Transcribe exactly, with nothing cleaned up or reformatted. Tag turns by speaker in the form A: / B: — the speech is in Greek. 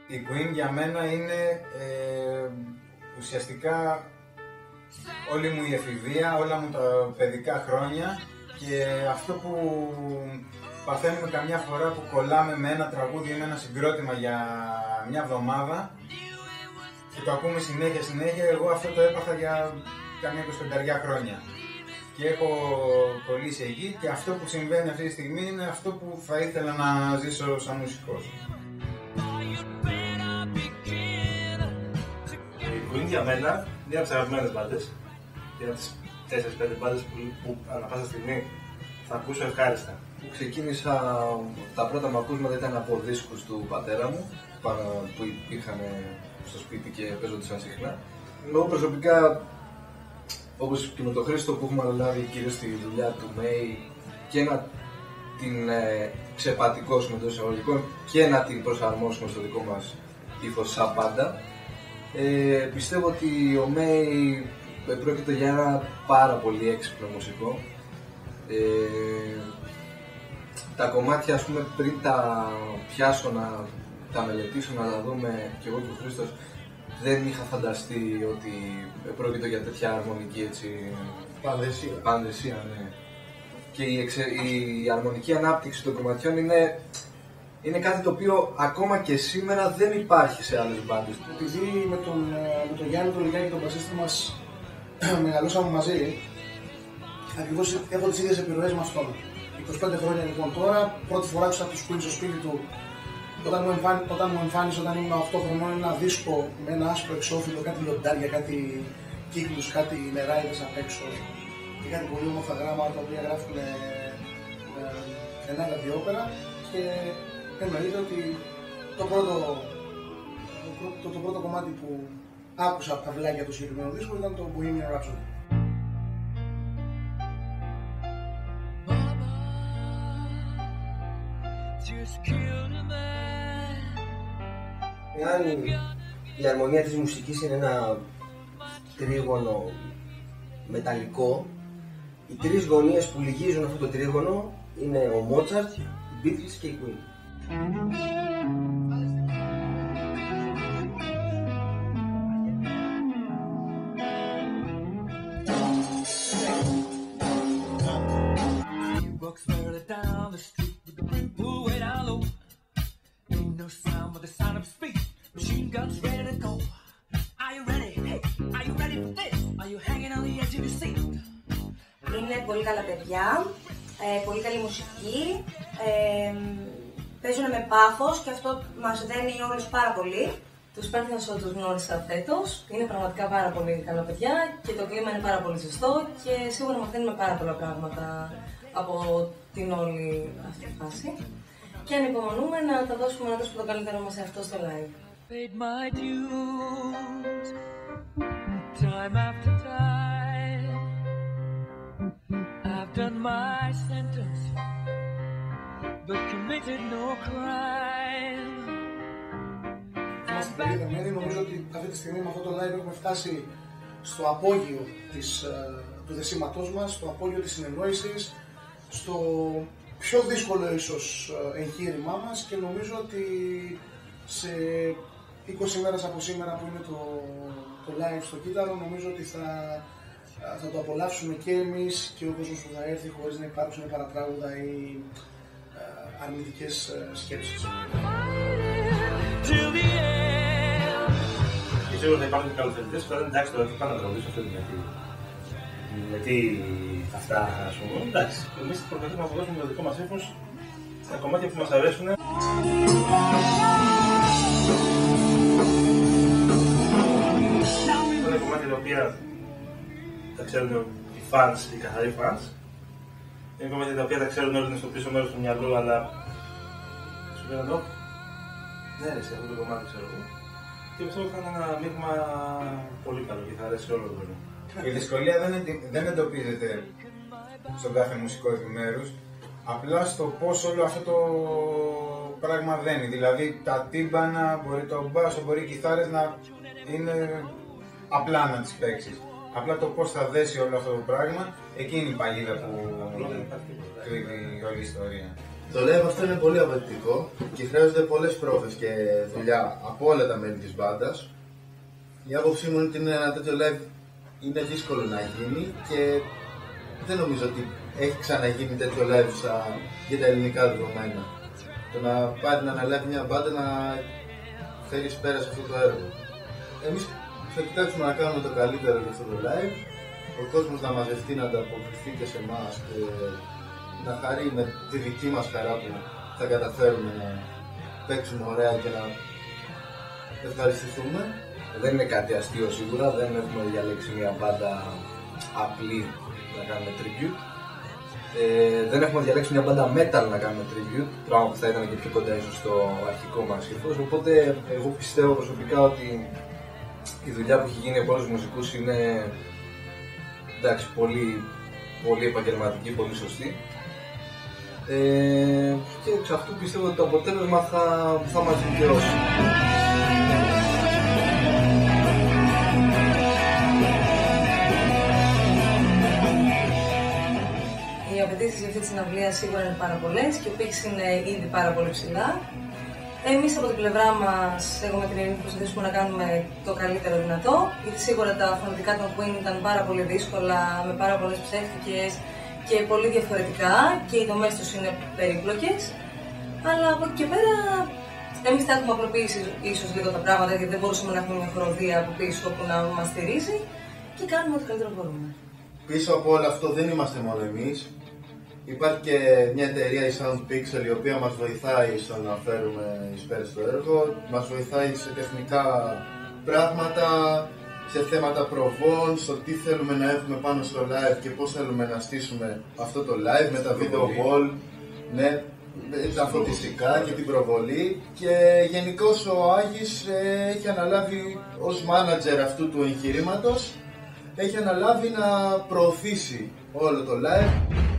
A: Η Queen για μένα είναι ε, ουσιαστικά όλη μου η εφηβεία, όλα μου τα παιδικά χρόνια και αυτό που παθαίνουμε καμιά φορά που κολλάμε με ένα τραγούδι ή με ένα συγκρότημα για μια εβδομάδα και το ακούμε συνέχεια συνέχεια, εγώ αυτό το έπαθα για καμιά εικοσιπέντε χρόνια. Και έχω κολλήσει εκεί και αυτό που συμβαίνει αυτή τη στιγμή είναι αυτό που θα ήθελα να ζήσω σαν μουσικός.
B: Η Queen για μένα είναι από τις αγαπημένες μπάντες. Είναι από τις τέσσερις πέντε μπάντες που, που ανά πάσα στιγμή θα ακούσω ευχάριστα.
C: Ξεκίνησα, τα πρώτα μου ακούσματα ήταν από δίσκους του πατέρα μου που υπήρχαν στο σπίτι και παίζονταν συχνά. Εγώ προσωπικά, όπως και με τον Χρήστο που έχουμε αναλάβει κυρίως τη δουλειά του May και να την ε, ξεπατικώσουμε εντός εισαγωγικών και να την προσαρμόσουμε στο δικό μας ύφος σαν πάντα. Ε, πιστεύω ότι ο May πρόκειται για ένα πάρα πολύ έξυπνο μουσικό. Ε, τα κομμάτια, ας πούμε, πριν τα πιάσω να τα μελετήσω, να τα δούμε κι εγώ και ο Χρήστος, δεν είχα φανταστεί ότι πρόκειται για τέτοια αρμονική, έτσι,
D: πανδεσία.
C: Πανδεσία, ναι. Και η, εξε, η αρμονική ανάπτυξη των κομματιών είναι, είναι κάτι το οποίο ακόμα και σήμερα δεν υπάρχει σε άλλες μπάντες.
D: Επειδή με τον, με τον Γιάννη, τον Λιγάκη και τον μπασίστη μας μεγαλώσαμε μαζί, ακριβώς έχω τις ίδιες επιρροές μας τώρα. είκοσι πέντε χρόνια λοιπόν τώρα, πρώτη φορά άκουσα τους Queen στο σπίτι του. Όταν μου, εμφάνι, όταν μου εμφάνισε όταν ήμουν οκτώ χρονών ένα δίσκο με ένα άσπρο εξώφυλλο, κάτι λιοντάρια, κάτι κύκλους, κάτι νεράιδες απ' έξω και κάτι πολύ όμορφα γράμματα τα οποία γράφουν ε, ε, ένα ραδιόπερα και εννοείται ότι το πρώτο, το, το, το πρώτο κομμάτι που άκουσα από τα βλάκια του συγκεκριμένου δίσκου ήταν το Bohemian Rhapsody.
E: Εάν η αρμονία της μουσικής είναι ένα τρίγωνο μεταλλικό, οι τρεις γωνίες που λυγίζουν αυτό το τρίγωνο είναι ο Μότσαρτ, οι Beatles και η Queen.
F: Είναι πολύ καλά παιδιά, ε, πολύ καλή μουσική, ε, παίζουν με πάθος και αυτό μας δένει όλους πάρα πολύ. Τους Πέρθυνσο τους γνώρισα φέτος, είναι πραγματικά πάρα πολύ καλά παιδιά και το κλίμα είναι πάρα πολύ ζεστό και σίγουρα μαθαίνουμε πάρα πολλά πράγματα από την όλη αυτή τη φάση. Και ανυπομονούμε να τα δώσουμε να δώσουμε το καλύτερο μας σε αυτό στο live. Time after time, I've done my sentence, but committed no crime.
D: Είμαστε πολύ δεμένοι, νομίζω ότι αυτή τη στιγμή με αυτό το live έχουμε φτάσει στο απόγειο της, του δεσίματός μας, στο απόγειο της συνεννόησης, στο πιο δύσκολο ίσως εγχείρημά μας και νομίζω ότι σε είκοσι μέρες από σήμερα που είναι το, το live στο κύτταρο, νομίζω ότι θα, θα το απολαύσουμε και εμείς και ο κόσμος που θα έρθει χωρίς να υπάρξουν παρατράγουδα ή α, αρνητικές σκέψεις.
B: Και σίγουρα θα υπάρχουν και καλοθελητές που θα λένε εντάξει τώρα τι πάνε να τραγουδήσω αυτό γιατί, γιατί αυτά ας πούμε. Εντάξει, εμείς προσπαθούμε να αποδώσουμε το δικό μας ύφος στα κομμάτια που μας αρέσουν. Είναι κομμάτια τα οποία τα ξέρουν οι fans, οι καθαροί fans. Είναι κομμάτια τα οποία τα ξέρουν όλοι, είναι στο πίσω μέρος του μυαλού, αλλά σου λένε εδώ, ναι ρε σε αυτό το κομμάτι ξέρω εγώ. Και πιστεύω ότι θα είναι ένα μείγμα πολύ καλό και θα αρέσει όλο τον κόσμο.
A: Η δυσκολία δεν, δεν εντοπίζεται στον κάθε μουσικό επιμέρους, απλά στο πώς όλο αυτό το πράγμα δένει. Δηλαδή τα τύμπανα, μπορεί το μπάσο, μπορεί οι κιθάρες να είναι απλά να τις παίξεις. Απλά το πώς θα δέσει όλο αυτό το πράγμα, εκείνη η παγίδα που κρύβει όλη η ιστορία.
G: Το live αυτό είναι πολύ απαιτητικό και χρειάζονται πολλές πρόβες και δουλειά από όλα τα μέλη της μπάντας. Η άποψή μου είναι ότι ένα τέτοιο live είναι δύσκολο να γίνει και δεν νομίζω ότι έχει ξαναγίνει τέτοιο live στα, για τα ελληνικά δεδομένα. Το να πάρει να αναλάβει μια μπάντα να φέρει πέρα σε αυτό το έργο. Εμείς θα κοιτάξουμε να κάνουμε το καλύτερο για αυτό το live, ο κόσμος να μαζευτεί, να ανταποκριθεί και σε εμάς και να χαρεί με τη δική μας χαρά που θα καταφέρουμε να παίξουμε ωραία και να ευχαριστηθούμε.
C: Δεν είναι κάτι αστείο σίγουρα, δεν έχουμε διαλέξει μια μπάντα απλή να κάνουμε tribute. Ε, δεν έχουμε διαλέξει μια μπάντα metal να κάνουμε tribute, πράγμα που θα ήταν και πιο κοντά ίσως στο αρχικό μας ύφος. Οπότε εγώ πιστεύω προσωπικά ότι η δουλειά που έχει γίνει από όλους τους μουσικούς είναι εντάξει, πολύ, πολύ επαγγελματική, πολύ σωστή. Ε, και εξ αυτού πιστεύω ότι το αποτέλεσμα θα, θα μας δικαιώσει.
F: Οι απαιτήσεις για αυτή τη συναυλία σίγουρα είναι πάρα πολλές και ο πίξ είναι ήδη πάρα πολύ ψηλά. Εμείς από την πλευρά μας, εγώ με την Ειρήνη, προσπαθήσουμε να κάνουμε το καλύτερο δυνατό, γιατί σίγουρα τα φωνητικά των Queen ήταν πάρα πολύ δύσκολα, με πάρα πολλές ψεύτικες και πολύ διαφορετικά και οι δομές τους είναι περίπλοκες. Αλλά από εκεί και πέρα, εμείς θα έχουμε απλοποιήσει ίσως λίγο τα πράγματα, γιατί δεν μπορούσαμε να έχουμε μια χοροδία από πίσω που να μας στηρίζει και κάνουμε ό,τι καλύτερο μπορούμε.
G: Πίσω από όλο αυτό δεν είμαστε μόνο εμείς. Υπάρχει και μια εταιρεία, η Soundpixel, η οποία μας βοηθάει στο να φέρουμε εις πέρα στο έργο. Μας βοηθάει σε τεχνικά πράγματα, σε θέματα προβών, στο τι θέλουμε να έχουμε πάνω στο live και πώς θέλουμε να στήσουμε αυτό το live με τα video wall, ναι, τα φωτιστικά και την προβολή. Και γενικώς ο Άγης ε, έχει αναλάβει ως manager αυτού του εγχειρήματος, έχει αναλάβει να προωθήσει όλο το live.